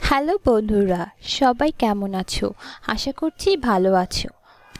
Hello বন্ধুরা, সবাই কেমন আছো? আশা করছি ভালো আছো।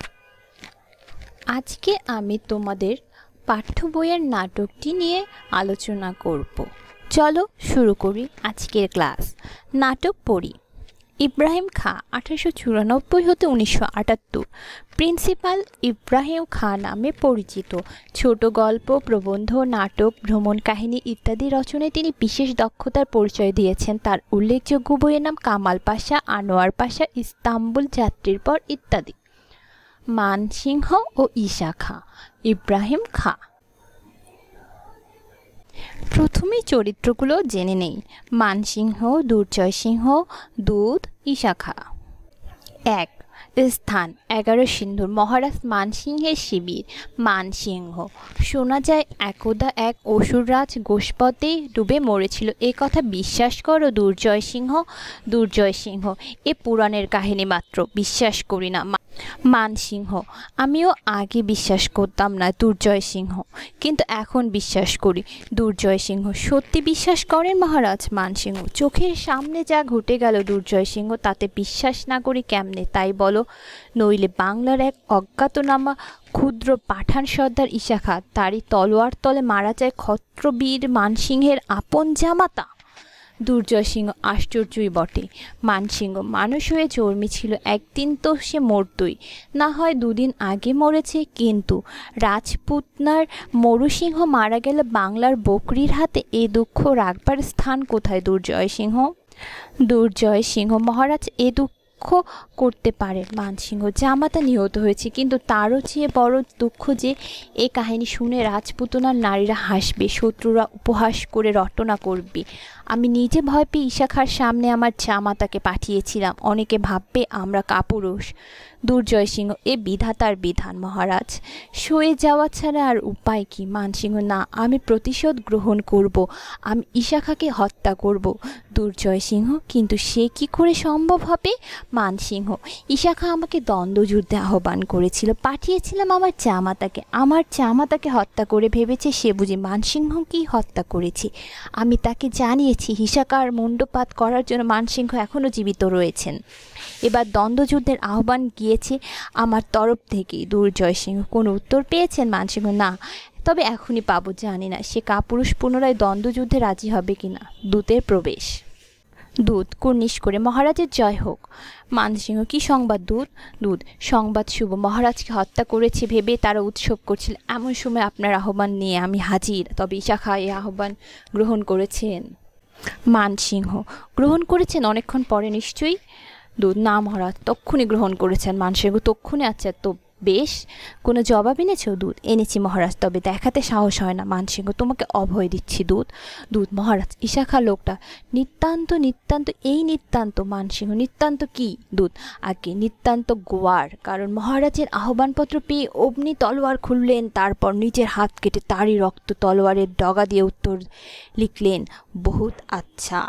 আজকে আমি তোমাদের পাঠ্য বইয়ের নাটকটি নিয়ে আলোচনা করব। চলো শুরু করি আজকের ক্লাস। নাটক পড়ি। ইব্রাহিম খাঁ 1894 হতে 1978, প্রিন্সিপাল ইব্রাহিম খাঁ নামে পরিচিত। ছোট গল্প, প্রবন্ধ, নাটক, ভ্রমণ কাহিনী ইত্যাদি রচনায় তিনি বিশেষ দক্ষতার পরিচয় দিয়েছেন। তার উল্লেখযোগ্য বইয়ের নাম কামাল পাশা, আনোয়ার পাশা, ইস্তাম্বুল যাত্রীর পর ইত্যাদি। মানসিংহ ও ঈশা খাঁ। ইব্রাহিম খাঁ। প্রথমেই চরিত্রগুলো জেনে নেই। মানসিংহ, দুর্জয় সিংহ, দুধ, ঈশা খাঁ। 1. স্থান 11 সিন্ধুর। মহারাজ মানসিংহের শিবির। মানসিংহ। শোনা যায় একদা এক অসুররাজ গোষ্পদে ডুবে মরেছিল। এ কথা বিশ্বাস করো দুর্জয় সিংহ? দুর্জয় সিংহ: এ পুরাণের কাহিনী মাত্র, বিশ্বাস করি না। মানসিংহ: আমিও আগে বিশ্বাস করতাম না দুর্জয় সিংহ, কিন্তু এখন বিশ্বাস করি। দুর্জয় সিংহ: সত্যি বিশ্বাস করেন মহারাজ? মানসিংহ: চোখের সামনে যা ঘটে গেল দুর্জয় সিংহ, তাতে বিশ্বাস না করি কেমনে তাই বলো। নইলে বাংলার এক অজ্ঞাতনামা ক্ষুদ্র পাঠান সর্দার ঈশা খাঁ, তারই তলোয়ার তলে মারা যায় ক্ষত্রবীর মানসিংহের আপন জামাতা। দুর্জয় সিংহ: আশ্চর্যই বটে। মানসিংহ: মানুষ হয়ে জন্মেছিল, একদিন তো সে মরতই, না হয় দুদিন আগে মরেছে, কিন্তু রাজপুতনার মরুসিংহ মারা গেলে বাংলার বকরির হাতে এ দুঃখ রাখবার স্থান কোথায় দুর্জয় সিংহ? দুর্জয় সিংহ: মহারাজ এ দুঃখ করতে পারে। মানসিংহ: জামাতা নিহত হয়েছে, কিন্তু তারও চেয়ে বড় দুঃখ যে এ কাহিনী শুনে রাজপুতনার নারীরা হাসবে, শত্রুরা উপহাস করে রটনা করবে। আমি নিজে ভয় পেয়ে ঈশা খাঁর সামনে আমার জামাতাকে পাঠিয়েছিলাম, অনেকে ভাববে আমরা কাপুরুষ। দুর্জয় সিংহ: এ বিধাতার বিধান মহারাজ, সয়ে যাওয়া ছাড়া আর উপায় কি? মানসিংহ: না, আমি প্রতিশোধ গ্রহণ করব, আমি ঈশা খাঁকে হত্যা করব। দুর্জয় সিংহ: কিন্তু সে কি করে সম্ভব হবে? মানসিংহ: ঈশা খাঁ আমাকে দ্বন্দ্বযুদ্ধে আহ্বান করেছিল, পাঠিয়েছিলাম আমার জামাতাকে, আমার জামাতাকে হত্যা করে ভেবেছে সে বুঝি মানসিংহকেই হত্যা করেছে। আমি তাকে জানিয়েছি ঈশা খাঁর মুণ্ডপাত করার জন্য মানসিংহ এখনও জীবিত রয়েছেন। এবার দ্বন্দ্বযুদ্ধের আহ্বান গিয়েছে আমার তরফ থেকেই। দুর্জয় সিংহ: কোনো উত্তর পেয়েছেন? মানসিংহ: না, তবে এখনই পাবো, জানি না সে কাপুরুষ পুনরায় দ্বন্দ্বযুদ্ধে রাজি হবে কিনা। দূতের প্রবেশ। দূত কুর্নিশ করে: মহারাজের জয় হোক। মানসিংহ: কি সংবাদ দূত? দূত: সংবাদ শুভ, মহারাজকে হত্যা করেছে ভেবে তারা উৎসব করছিল, এমন সময় আপনার আহ্বান নিয়ে আমি হাজির। তবে ঈশা খাঁ এই আহ্বান গ্রহণ করেছেন? মানসিংহ: গ্রহণ করেছেন অনেকক্ষণ পরে নিশ্চয়ই। দূত: না মহারাজ, তক্ষুনি গ্রহণ করেছেন। মানসিংহ: তক্ষুনি? আচ্ছা, তো বেশ। কোনো জবাব এনেছ? দূত: এনেছি মহারাজ, তবে দেখাতে সাহস হয় না। মানসিংহ: তোমাকে অভয় দিচ্ছি দূত। দূত: মহারাজ, ঈশা খাঁ লোকটা নিতান্ত নিতান্ত এই নিতান্ত। মানসিংহ: নিতান্ত কি? দূত: আগে নিতান্ত গোয়ার, কারণ মহারাজের আহ্বানপত্র পেয়ে অমনি তলোয়ার খুললেন, তারপর নিজের হাত কেটে তারই রক্ত তলোয়ারের ডগা দিয়ে উত্তর লিখলেন, বহুত আচ্ছা।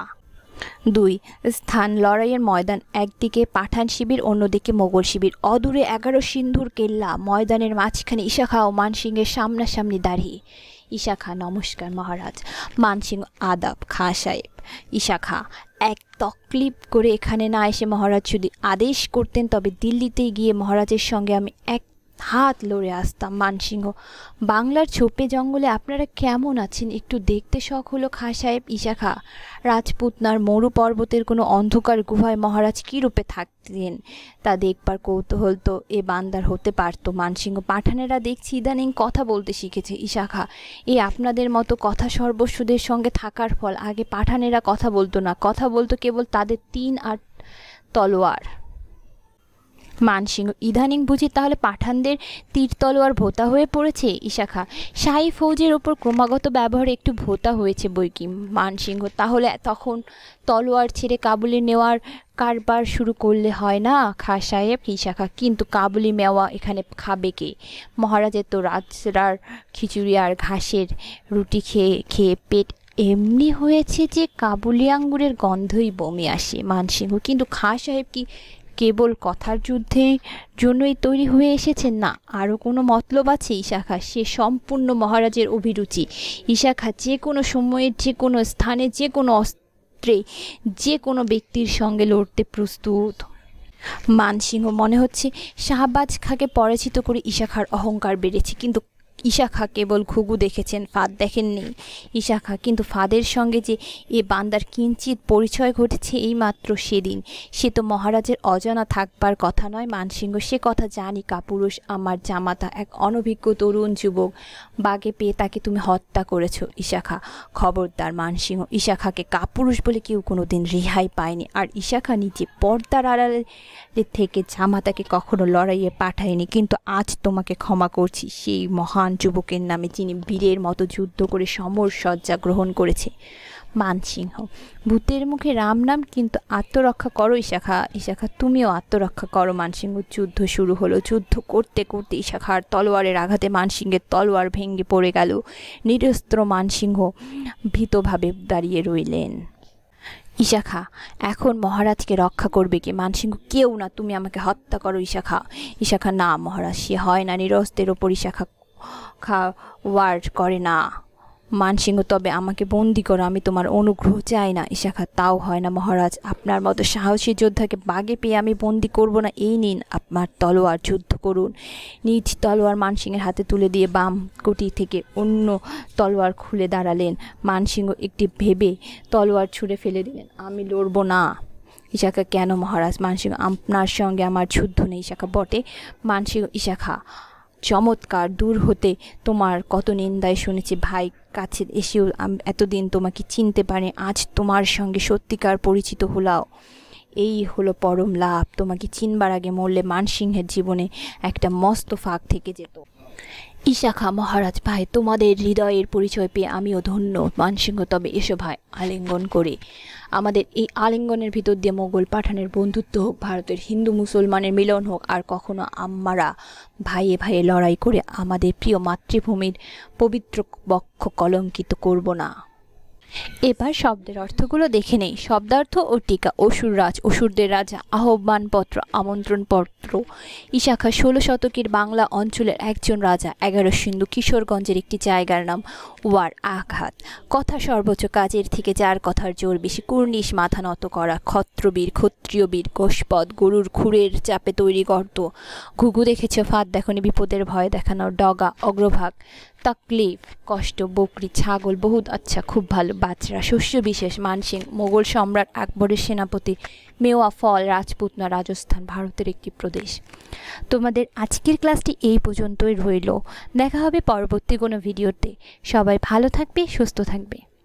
2. স্থান লড়াইয়ের ময়দান, একদিকে পাঠান শিবির, অন্যদিকে মোগল শিবির। অদূরে 11 সিন্ধুর কেল্লা, ময়দানের মাঝখানে ঈশা খাঁ ও মানসিংহের সামনাসামনি দাঁড়িয়ে। ঈশা খাঁ: নমস্কার মহারাজ। মানসিংহ: আদাব খাঁ সাহেব। ঈশা খাঁ: এক তকলিফ করে এখানে না এসে মহারাজ যদি আদেশ করতেন তবে দিল্লিতে গিয়ে মহারাজের সঙ্গে আমি এক হাত লড়ে আসতাম। মানসিংহ: বাংলার ছোপে জঙ্গলে আপনারা কেমন আছেন একটু দেখতে শখ হলো খাঁ সাহেব। ঈশা খাঁ: রাজপুতনার মরু পর্বতের কোনো অন্ধকার গুহায় মহারাজ কী রূপে থাকতেন তা দেখবার কৌতূহল তো এ বান্দার হতে পারত। মানসিংহ: পাঠানেরা দেখছি ইদানিং কথা বলতে শিখেছে। ঈশা খাঁ: এ আপনাদের মতো কথা সর্বস্বদের সঙ্গে থাকার ফল। আগে পাঠানেরা কথা বলতো না, কথা বলতো কেবল তাদের 3 আর তলোয়ার। মানসিংহ: ইদানিং বুঝি তাহলে পাঠানদের তীর তলোয়ার ভোতা হয়ে পড়েছে? ঈশা খাঁ: শাহী ফৌজের ওপর ক্রমাগত ব্যবহারে একটু ভোতা হয়েছে বৈকি। মানসিংহ: তাহলে তখন তলোয়ার ছেড়ে কাবুলি নেওয়ার কারবার শুরু করলে হয় না খাঁ সাহেব? ঈশা খাঁ: কিন্তু কাবুলি মেওয়া এখানে খাবে কে? মহারাজের তো রাজরার খিচুড়ি আর ঘাসের রুটি খেয়ে খেয়ে পেট এমনি হয়েছে যে কাবুলি আঙ্গুরের গন্ধই বমি আসে। মানসিংহ: কিন্তু খাঁ সাহেব কি কেবল কথার যুদ্ধের জন্যই তৈরি হয়ে এসেছেন? না, আরও কোনো মতলব আছে? ঈশা খাঁ: সে সম্পূর্ণ মহারাজের অভিরুচি। ঈশা খাঁ: যে কোনো সময়ে যে কোনো স্থানে যে কোনো ক্ষেত্রে যে কোনো ব্যক্তির সঙ্গে লড়তে প্রস্তুত। মানসিংহ মনে হচ্ছে শাহবাজ খাঁকে পরাজিত করে ঈশা খাঁর অহংকার বেড়েছে, কিন্তু ঈশা খাঁ কেবল ঘুঘু দেখেছেন, ফাঁদ দেখেননি। ঈশা খাঁ কিন্তু ফাঁদের সঙ্গে যে এ বান্দার কিঞ্চিত পরিচয় ঘটেছে এইমাত্র সেদিন, সে তো মহারাজের অজানা থাকবার কথা নয়। মানসিংহ সে কথা জানি, কাপুরুষ আমার জামাতা এক অনভিজ্ঞ তরুণ যুবক, বাগে পেয়ে তাকে তুমি হত্যা করেছ ঈশা খাঁ। খবরদার মানসিংহ, ঈশা খাঁকে কাপুরুষ বলে কেউ কোনো দিন রেহাই পায়নি, আর ঈশা খাঁ নিজে পর্দার আড়ালে থেকে জামাতাকে কখনো লড়াইয়ে পাঠায়নি। কিন্তু আজ তোমাকে ক্ষমা করছি সেই মহান যুবকের নামে যিনি বীরের মতো যুদ্ধ করে সমর সজ্জা গ্রহণ করেছে। মানসিংহ ভূতের মুখে রাম নাম, কিন্তু আত্মরক্ষা করো ঈশা খাঁ। ঈশা খাঁ তুমিও আত্মরক্ষা করো। মানসিংহ যুদ্ধ শুরু হলো। যুদ্ধ করতে করতে ঈশা খাঁর তলোয়ারের আঘাতে মানসিংহের তলোয়ার ভেঙে পড়ে গেল। নিরস্ত্র মানসিংহ ভীতভাবে দাঁড়িয়ে রইলেন। ঈশা খাঁ এখন মহারাজকে রক্ষা করবে কে? মানসিংহ কেউ না, তুমি আমাকে হত্যা করো ঈশা খাঁ। ঈশা খাঁ না মহারাজ, সে হয় না, নিরস্ত্রের ওপর ঈশা খাঁ ওয়ার্ড করে না। মানসিংহ তবে আমাকে বন্দি করো, আমি তোমার অনুগ্রহ চাই না। ঈশা খাঁ তাও হয় না মহারাজ, আপনার মতো সাহসী যোদ্ধাকে বাগে পেয়ে আমি বন্দি করব না। এই নিন আপনার তলোয়ার, যুদ্ধ করুন। নিজ তলোয়ার মানসিংহের হাতে তুলে দিয়ে বাম কটি থেকে অন্য তলোয়ার খুলে দাঁড়ালেন। মানসিংহ একটি ভেবে তলোয়ার ছুঁড়ে ফেলে দিলেন। আমি লড়ব না। ঈশা খাঁ কেন মহারাজ? মানসিংহ আপনার সঙ্গে আমার যুদ্ধ নেই। ঈশা খাঁ বটে। মানসিংহ ঈশা খাঁ চমৎকার, দূর হতে তোমার কত নিন্দায় শুনেছি ভাই, কাছে এসেও এতদিন তোমাকে চিনতে পারি, আজ তোমার সঙ্গে সত্যিকার পরিচিত হলাও, এই হলো পরম লাভ। তোমাকে চিনবার আগে মরলে মানসিংহের জীবনে একটা মস্ত ফাঁক থেকে যেত। ঈশা খাঁ মহারাজ ভাই, তোমাদের হৃদয়ের পরিচয় পেয়ে আমিও ধন্য। মানসিংহ তবে এসো ভাই, আলিঙ্গন করে। আমাদের এই আলিঙ্গনের ভিতর দিয়ে মোগল পাঠানের বন্ধুত্ব হোক, ভারতের হিন্দু মুসলমানের মিলন হোক, আর কখনো আমরা ভাইয়ে ভাইয়ে লড়াই করে আমাদের প্রিয় মাতৃভূমির পবিত্র বক্ষ কলঙ্কিত করব না। এবার শব্দের অর্থগুলো দেখে নেই। শব্দার্থ ও টিকা। অসুররাজ, অসুরদের রাজা। আহ্বানপত্র, আমন্ত্রণপত্র। ঈশা খাঁ 16 শতকের বাংলা অঞ্চলের একজন রাজা। 11 সিন্ধু কিশোরগঞ্জের একটি জায়গার নাম। ওয়ার, আঘাত। কথা সর্বোচ্চ কাজের থেকে যার কথার জোর বেশি। কুর্নিশ, মাথা নত করা। ক্ষত্রবীর, ক্ষত্রিয় বীর। গোষ্পদ, গরুর খুরের চাপে তৈরি গর্ত। ঘুঘু দেখেছ, ফাঁদ দেখনি, বিপদের ভয় দেখানো। ডগা, অগ্রভাগ। তকলিফ, কষ্ট। বকরি, ছাগল। বহুত আচ্ছা, খুব ভালো। বাজরা, শস্য বিশেষ। মানসিংহ, মোগল সম্রাট আকবরের সেনাপতি। মেওয়া, ফল। রাজপুতনা, রাজস্থান, ভারতের একটি প্রদেশ। তোমাদের আজকের ক্লাসটি এই পর্যন্তই রইল। দেখা হবে পরবর্তী কোনো ভিডিওতে। সবাই ভালো থাকবে, সুস্থ থাকবে।